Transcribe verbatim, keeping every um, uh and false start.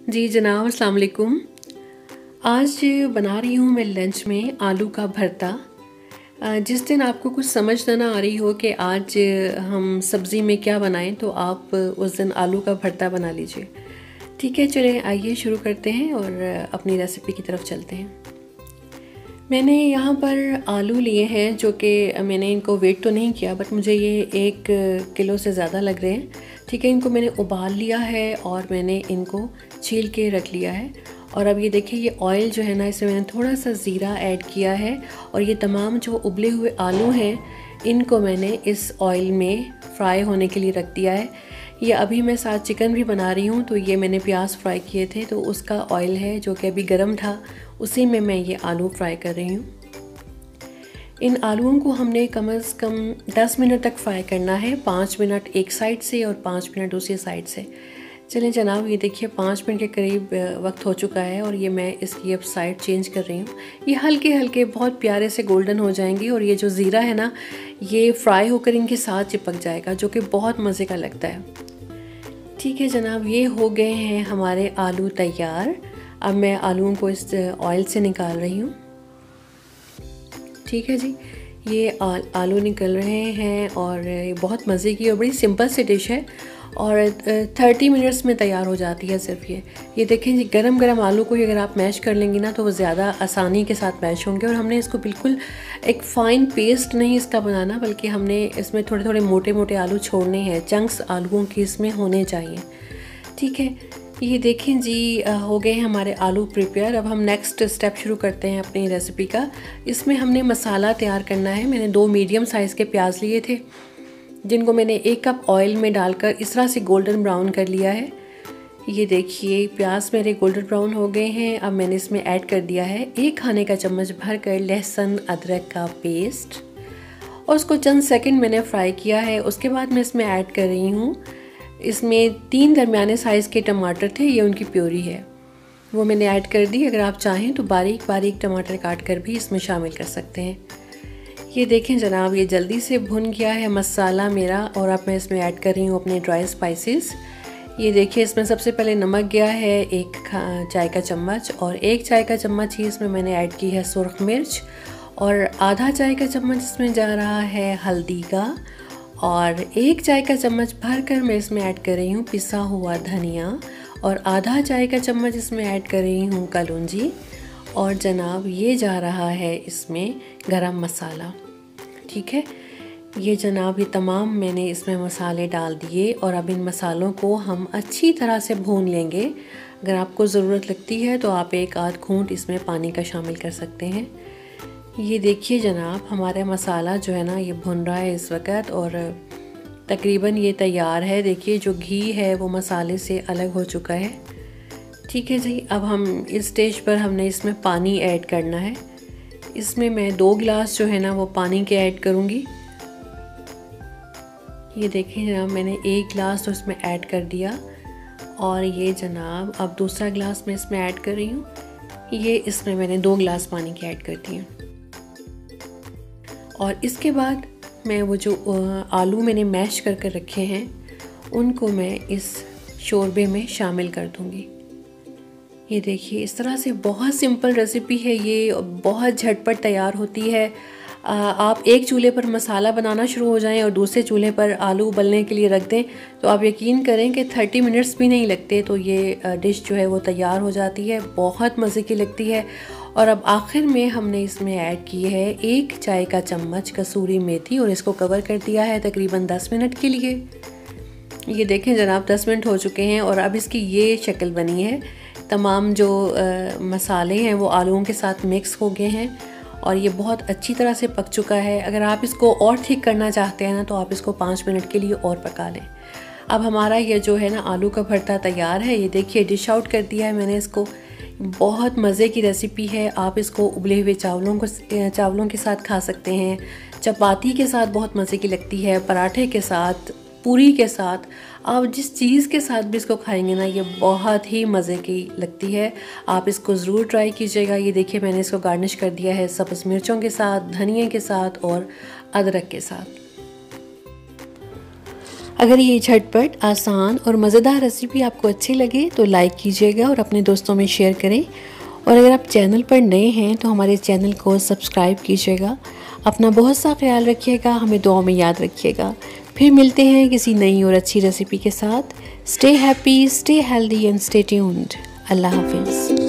जी जनाब, अस्सलाम वालेकुम। आज बना रही हूँ मैं लंच में आलू का भरता। जिस दिन आपको कुछ समझ ना आ रही हो कि आज हम सब्ज़ी में क्या बनाएं, तो आप उस दिन आलू का भरता बना लीजिए। ठीक है, चलें आइए शुरू करते हैं और अपनी रेसिपी की तरफ चलते हैं। मैंने यहाँ पर आलू लिए हैं, जो कि मैंने इनको वेट तो नहीं किया, बट मुझे ये एक किलो से ज़्यादा लग रहे हैं। ठीक है, इनको मैंने उबाल लिया है और मैंने इनको छील के रख लिया है। और अब ये देखिए, ये ऑयल जो है ना, इसमें मैंने थोड़ा सा ज़ीरा ऐड किया है और ये तमाम जो उबले हुए आलू हैं इनको मैंने इस ऑयल में फ्राई होने के लिए रख दिया है। ये अभी मैं साथ चिकन भी बना रही हूँ, तो ये मैंने प्याज फ्राई किए थे, तो उसका ऑयल है जो कि अभी गर्म था, उसी में मैं ये आलू फ्राई कर रही हूँ। इन आलूओं को हमने कम से कम दस मिनट तक फ्राई करना है, पाँच मिनट एक साइड से और पाँच मिनट दूसरी साइड से। चलें जनाब, ये देखिए पाँच मिनट के करीब वक्त हो चुका है और ये मैं इसकी अब साइड चेंज कर रही हूँ। ये हल्के हल्के बहुत प्यारे से गोल्डन हो जाएंगे और ये जो ज़ीरा है ना, ये फ्राई होकर इनके साथ चिपक जाएगा, जो कि बहुत मज़े का लगता है। ठीक है जनाब, ये हो गए हैं हमारे आलू तैयार। अब मैं आलूओं को इस ऑयल से निकाल रही हूँ। ठीक है जी, ये आलू निकल रहे हैं और ये बहुत मज़े की और बड़ी सिंपल सी डिश है और थर्टी मिनट्स में तैयार हो जाती है सिर्फ ये। ये देखें जी, गरम गरम आलू को अगर आप मैश कर लेंगी ना, तो वो ज़्यादा आसानी के साथ मैश होंगे। और हमने इसको बिल्कुल एक फ़ाइन पेस्ट नहीं इसका बनाना, बल्कि हमने इसमें थोड़े थोड़े मोटे मोटे आलू छोड़ने हैं, चंक्स आलूओं की इसमें होने चाहिए। ठीक है, ये देखें जी, हो गए हैं हमारे आलू प्रिपेयर। अब हम नेक्स्ट स्टेप शुरू करते हैं अपनी रेसिपी का। इसमें हमने मसाला तैयार करना है। मैंने दो मीडियम साइज़ के प्याज लिए थे, जिनको मैंने एक कप ऑयल में डालकर इस तरह से गोल्डन ब्राउन कर लिया है। ये देखिए, प्याज मेरे गोल्डन ब्राउन हो गए हैं। अब मैंने इसमें ऐड कर दिया है एक खाने का चम्मच भर कर लहसुन अदरक का पेस्ट और उसको चंद सेकंड मैंने फ्राई किया है। उसके बाद मैं इसमें ऐड कर रही हूँ, इसमें तीन दरमियाने साइज़ के टमाटर थे, ये उनकी प्योरी है, वो मैंने ऐड कर दी। अगर आप चाहें तो बारीक बारीक टमाटर काट कर भी इसमें शामिल कर सकते हैं। ये देखें जनाब, ये जल्दी से भुन गया है मसाला मेरा और अब मैं इसमें ऐड कर रही हूँ अपने ड्राई स्पाइसेस। ये देखिए, इसमें सबसे पहले नमक गया है एक चाय का चम्मच और एक चाय का चम्मच ही इसमें मैंने ऐड की है सुर्ख मिर्च और आधा चाय का चम्मच इसमें जा रहा है हल्दी का और एक चाय का चम्मच भर कर मैं इसमें ऐड कर रही हूँ पिसा हुआ धनिया और आधा चाय का चम्मच इसमें ऐड कर रही हूँ कलौंजी और जनाब ये जा रहा है इसमें गरम मसाला। ठीक है, ये जनाब ये तमाम मैंने इसमें मसाले डाल दिए और अब इन मसालों को हम अच्छी तरह से भून लेंगे। अगर आपको ज़रूरत लगती है तो आप एक आध घूंट इसमें पानी का शामिल कर सकते हैं। ये देखिए जनाब, हमारा मसाला जो है ना, ये भुन रहा है इस वक्त और तकरीबन ये तैयार है। देखिए, जो घी है वो मसाले से अलग हो चुका है। ठीक है जी, अब हम इस स्टेज पर हमने इसमें पानी ऐड करना है। इसमें मैं दो गिलास जो है ना वो पानी के ऐड करूँगी। ये देखें जनाब, मैंने एक गिलास तो इसमें ऐड कर दिया और ये जनाब अब दूसरा गिलास मैं इसमें ऐड कर रही हूँ। ये इसमें मैंने दो गिलास पानी के ऐड कर दिए और इसके बाद मैं वो जो आलू मैंने मैश कर कर रखे हैं उनको मैं इस शोरबे में शामिल कर दूँगी। ये देखिए, इस तरह से बहुत सिंपल रेसिपी है, ये बहुत झटपट तैयार होती है। आप एक चूल्हे पर मसाला बनाना शुरू हो जाएं और दूसरे चूल्हे पर आलू उबलने के लिए रख दें, तो आप यकीन करें कि थर्टी मिनट्स भी नहीं लगते, तो ये डिश जो है वो तैयार हो जाती है। बहुत मज़े की लगती है। और अब आखिर में हमने इसमें ऐड की है एक चाय का चम्मच कसूरी मेथी और इसको कवर कर दिया है तकरीबन दस मिनट के लिए। ये देखें जनाब, दस मिनट हो चुके हैं और अब इसकी ये शक्ल बनी है। तमाम जो आ, मसाले हैं वो आलूओं के साथ मिक्स हो गए हैं और ये बहुत अच्छी तरह से पक चुका है। अगर आप इसको और थिक करना चाहते हैं ना, तो आप इसको पाँच मिनट के लिए और पका लें। अब हमारा ये जो है ना आलू का भरता तैयार है। ये देखिए, डिश आउट कर दिया है मैंने इसको। बहुत मज़े की रेसिपी है। आप इसको उबले हुए चावलों को चावलों के साथ खा सकते हैं, चपाती के साथ बहुत मज़े की लगती है, पराठे के साथ, पूरी के साथ, आप जिस चीज़ के साथ भी इसको खाएंगे ना, ये बहुत ही मज़े की लगती है। आप इसको ज़रूर ट्राई कीजिएगा। ये देखिए, मैंने इसको गार्निश कर दिया है सब्ज़ मिर्चों के साथ, धनिए के साथ और अदरक के साथ। अगर ये झटपट, आसान और मज़ेदार रेसिपी आपको अच्छी लगे तो लाइक कीजिएगा और अपने दोस्तों में शेयर करें। और अगर आप चैनल पर नए हैं तो हमारे चैनल को सब्सक्राइब कीजिएगा। अपना बहुत सा ख्याल रखिएगा, हमें दुआ में याद रखिएगा। फिर मिलते हैं किसी नई और अच्छी रेसिपी के साथ। Stay happy, stay healthy and stay tuned. अल्लाह हाफिज़।